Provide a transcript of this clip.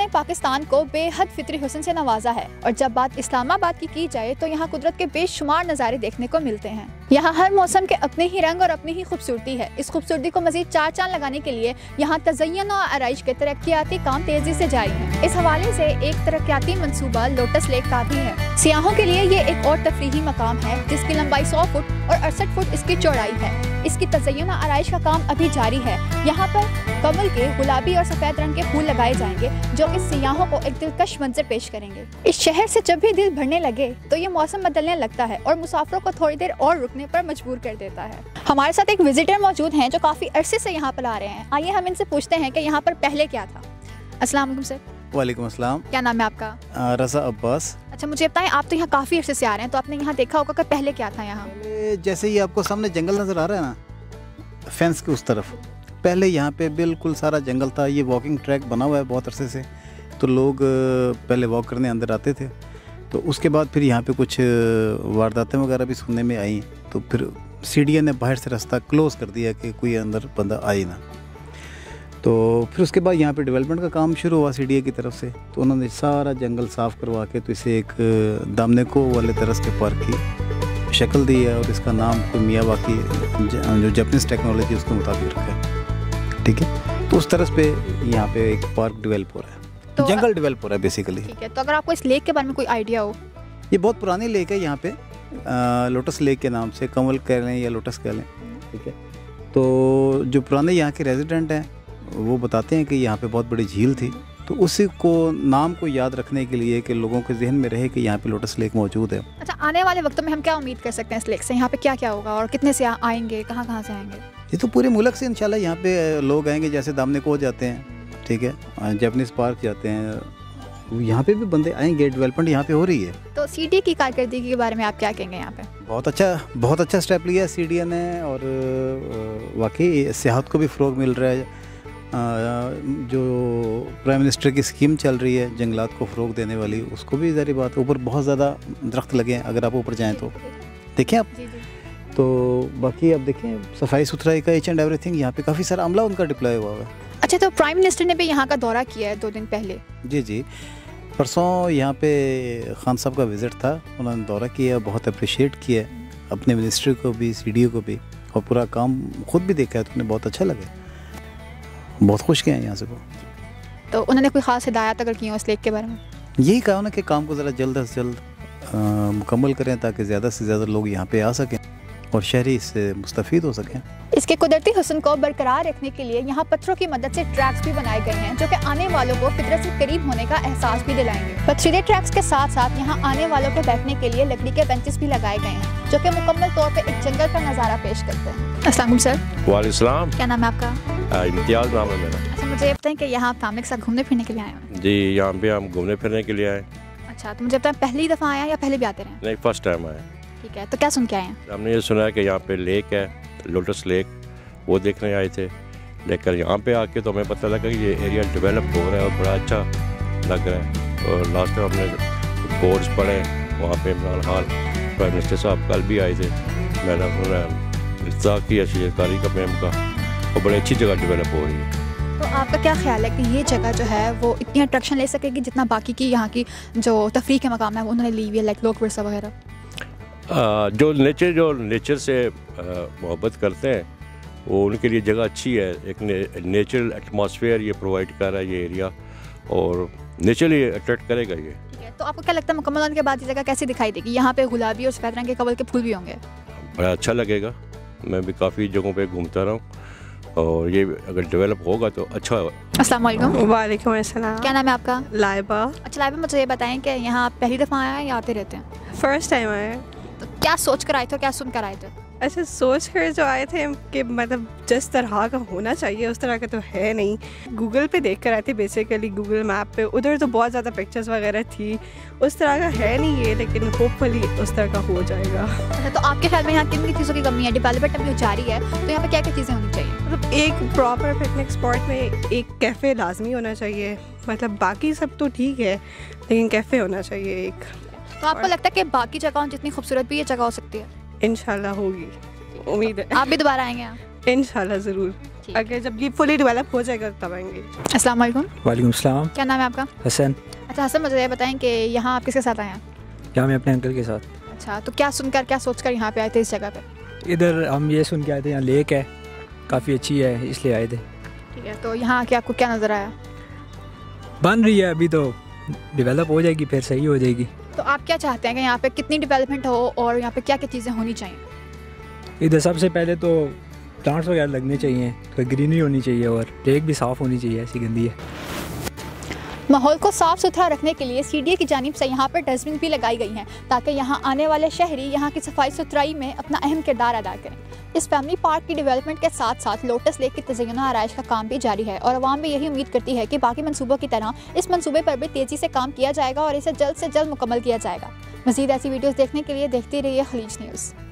पाकिस्तान को बेहद फितरी हुस्न से नवाजा है और जब बात इस्लामाबाद की जाए तो यहाँ कुदरत के बेशुमार नज़ारे देखने को मिलते हैं। यहाँ हर मौसम के अपने ही रंग और अपनी ही खूबसूरती है। इस खूबसूरती को मजीद चार चांद लगाने के लिए यहाँ तज़य्युन और आराइश के तरक्याती काम तेजी से जारी है। इस हवाले से एक तरक्याती मंसूबा लोटस लेक का भी है। सियाहों के लिए ये एक और तफरीही मकाम है जिसकी लंबाई 100 फुट और 68 फुट इसकी चौड़ाई है। इसकी तज़य्युन और आराइश का काम अभी जारी है। यहाँ पर कमल के गुलाबी और सफ़ेद रंग के फूल लगाए जाएंगे जो कि सियाहों को एक दिलकश मंजर पेश करेंगे। इस शहर से जब भी दिल भरने लगे तो ये मौसम बदलने लगता है और मुसाफिरों को थोड़ी देर और रुकने पर मजबूर कर देता है। हमारे साथ एक विजिटर मौजूद हैं जो काफ़ी अरसे से यहाँ पर आ रहे हैं। आइए हम इनसे पूछते हैं कि यहाँ पर पहले क्या था। अस्सलाम वालेकुम सर। वालेकुम अस्सलाम। क्या नाम है आपका? रज़ा अब्बास। अच्छा, मुझे बताएं, आप तो यहाँ काफ़ी अरसे से आ रहे हैं तो आपने यहाँ देखा होगा कि पहले क्या था यहाँ? जैसे ही आपको सामने जंगल नज़र आ रहा है ना, फेंस के उस तरफ, पहले यहाँ पे बिल्कुल सारा जंगल था। ये वॉकिंग ट्रैक बना हुआ है बहुत अरसे से, तो लोग पहले वॉक करने अंदर आते थे। तो उसके बाद फिर यहाँ पे कुछ वारदातें वगैरह भी सुनने में आई, तो फिर सीडीए ने बाहर से रास्ता क्लोज़ कर दिया कि कोई अंदर बंदा आए ना। तो फिर उसके बाद यहाँ पे डेवलपमेंट का काम शुरू हुआ सीडीए की तरफ से, तो उन्होंने सारा जंगल साफ़ करवा के तो इसे एक दामनेको वाले तरस के पार्क की शक्ल दी है और इसका नाम कोई मियावाकी जो जापानीज़ टेक्नोलॉजी उसके मुताबिक रखा है। ठीक है, तो उस तरस पे यहाँ पे एक पार्क डेवलप हो रहा है, तो जंगल डेवलप हो रहा है बेसिकली। ठीक है, तो अगर आपको इस लेक के बारे में कोई आइडिया हो? ये बहुत पुरानी लेक है यहाँ पे, लोटस लेक के नाम से, कमल कह लें या लोटस कह लें। ठीक है, तो जो पुराने यहाँ के रेजिडेंट हैं वो बताते हैं कि यहाँ पे बहुत बड़ी झील थी, तो उसी को नाम को याद रखने के लिए कि लोगों के जहन में रहे कि यहाँ पे लोटस लेक मौजूद है। अच्छा, आने वाले वक्तों में हम क्या उम्मीद कर सकते हैं इस लेक से? यहाँ पे क्या क्या होगा और कितने से आएंगे, कहाँ कहाँ से आएंगे? ये तो पूरे मुल्क से इंशाल्लाह यहाँ पे लोग आएंगे। जैसे दामनेको जाते हैं, ठीक है, जापानीज़ पार्क जाते हैं, यहाँ पे भी बंदे आएंगे। डेवलपमेंट यहाँ पे हो रही है। तो सीडीए की कारकर्दगी के बारे में आप क्या कहेंगे? यहाँ पे बहुत अच्छा स्टेप लिया है सीडीए ने और वाकई सियाहत को भी फ़रोग मिल रहा है। जो प्राइम मिनिस्टर की स्कीम चल रही है जंगलात को फ़रोग देने वाली, उसको भी ज़ाहिर बात ऊपर बहुत ज़्यादा दरख्त लगे हैं। अगर आप ऊपर जाएं तो देखें आप, तो बाकी आप देखें सफाई सुथराई का ईच एंड एवरीथिंग, यहाँ पे काफ़ी सारा अमला उनका डिप्लॉय हुआ है। अच्छा, तो प्राइम मिनिस्टर ने भी यहाँ का दौरा किया है 2 दिन पहले? जी, परसों यहाँ पे खान साहब का विज़िट था, उन्होंने दौरा किया, बहुत अप्रिशिएट किया अपने मिनिस्ट्री को भी, सीडीए को भी, और पूरा काम खुद भी देखा है तो उन्हें बहुत अच्छा लगा, बहुत खुश गए हैं यहाँ से वो। तो उन्होंने कोई ख़ास हिदायत अगर की हो इस लेक के बारे में? यही कहा उन्होंने कि काम को ज़रा जल्द से जल्द मुकम्मल करें ताकि ज़्यादा से ज़्यादा लोग यहाँ पे आ सकें और शहरी इससे मुस्तफ़ीद हो सकें। इसके कुदरती हुस्न को बरकरार रखने के लिए यहाँ पत्थरों की मदद से ट्रैक्स भी बनाए गए हैं जो कि आने वालों को फितरत से करीब होने का एहसास भी दिलाएंगे। पथरीले ट्रैक्स के साथ साथ यहाँ आने वालों को बैठने के लिए लकड़ी के बेंचेस भी लगाए गए हैं जो कि मुकम्मल तौर पर एक जंगल का नज़ारा पेश करते हैं। अस्सलाम वालेकुम सर। वालेकुम। क्या नाम है आपका? इम्तियाज़ नाम है मेरा। अच्छा, मुझे बताएं कि यहाँ फैमिली के साथ घूमने फिरने के लिए आए हैं? जी, यहाँ पे हम घूमने फिरने के लिए आए। अच्छा, तो मुझे बताएं, पहली दफ़ा आया या पहले भी आते रहे? नहीं, फर्स्ट टाइम आए। ठीक है, तो क्या सुन के आए हैं? हमने ये सुना है कि यहाँ पे लेक है, लोटस लेक, वो देखने आए थे। लेकर यहाँ पे आके तो हमें पता लगा कि ये एरिया डेवलप हो रहा है और बड़ा अच्छा लग रहा है। और लास्ट टाइम हमने बोर्ड्स पढ़े वहाँ पे, इमरान खान प्राइम मिनिस्टर साहब कल भी आए थे, मैंने इंतज़ा किया शेरकारी का मैम का, और बड़ी अच्छी जगह डेवलप हो रही है। तो आपका क्या ख्याल है कि ये जगह जो है वो इतनी अट्रैक्शन ले सकेगी जितना बाकी की यहाँ की जो तफरीह के मकाम है वो उन्होंने ली हुई है, लाइक लोक वर्सा वगैरह? जो नेचर से मोहब्बत करते हैं वो उनके लिए जगह अच्छी है। एक नेचुरल एटमॉस्फेयर ये प्रोवाइड कर रहा है ये एरिया, और नेचुरली अट्रैक्ट करेगा ये। तो आपको क्या लगता है मुकम्मल होने के बाद ये जगह कैसी दिखाई देगी? यहाँ पे गुलाबी और सफ़ेद रंग के कमल के फूल भी होंगे? बड़ा अच्छा लगेगा। मैं भी काफ़ी जगहों पे घूमता रहा हूँ और ये अगर डेवलप होगा तो अच्छा होगा। अस्सलाम वालेकुम। वालेकुम अस्सलाम। क्या नाम है आपका? लाइबा। अच्छा लाइबा, मुझे ये बताएं कि यहाँ आप पहली दफ़ा आए हैं या आते रहते हैं? फर्स्ट टाइम आए। तो क्या सोच कर आए थे, क्या सुन कर आए थे? अच्छा, सोच कर जो आए थे कि मतलब जिस तरह का होना चाहिए उस तरह का तो है नहीं। गूगल पे देख कर आए थे बेसिकली, गूगल मैप पे, उधर तो बहुत ज़्यादा पिक्चर्स वगैरह थी, उस तरह का है नहीं ये, लेकिन होपफुली उस तरह का हो जाएगा। अच्छा, तो आपके ख्याल में यहाँ किन किन चीज़ों की कमी है? डेवलपमेंट अभी जारी है तो यहाँ पे क्या क्या चीज़ें होनी चाहिए? मतलब एक प्रॉपर पिकनिक स्पॉट में एक कैफ़े लाजमी होना चाहिए। मतलब बाकी सब तो ठीक है लेकिन कैफ़े होना चाहिए एक। तो आपको लगता है कि बाकी जगहों जितनी खूबसूरत भी ये जगह हो सकती है? इंशाल्लाह होगी, उम्मीद है। आप भी दोबारा आएंगे यहाँ? इंशाल्लाह ज़रूर, अगर जब ये फुली डेवलप हो जाएगा तब आएंगे। अस्सलाम वालेकुम। वालेकुम सलाम। क्या नाम है आपका? हसन। अच्छा हसन, मुझे ये बताएं कि यहाँ आप किसके साथ आए हैं? यहाँ मैं अपने अंकल के साथ। अच्छा, तो क्या सुनकर क्या सोचकर यहाँ पे आए थे इस जगह पे? इधर हम ये सुन के आए थे, यहाँ लेक है, काफ़ी अच्छी है, इसलिए आए थे। ठीक है, तो यहाँ आके आपको क्या नज़र आया? बन रही है, अभी तो डेवलप हो जाएगी, फिर सही हो जाएगी। तो आप क्या चाहते हैं कि यहाँ पे कितनी डेवलपमेंट हो और यहाँ पे क्या क्या चीज़ें होनी चाहिए? इधर सबसे पहले तो प्लांट्स वगैरह लगने चाहिए, तो ग्रीनरी होनी चाहिए और लेक भी साफ़ होनी चाहिए, ऐसी गंदी है। माहौल को साफ़ सुथरा रखने के लिए सीडीए की जानिब से यहाँ पर डस्टबिन भी लगाई गई हैं ताकि यहाँ आने वाले शहरी यहाँ की सफाई सुथराई में अपना अहम किरदार अदा करें। इस फैमिली पार्क की डेवलपमेंट के साथ साथ लोटस लेक की तज़य्युन आराइश का काम भी जारी है और अवाम भी यही उम्मीद करती है कि बाकी मनसूबों की तरह इस मनसूबे पर भी तेज़ी से काम किया जाएगा और इसे जल्द से जल्द मुकम्मल किया जाएगा। मज़ीद ऐसी वीडियोज़ देखने के लिए देखते रहिए खलीज न्यूज़।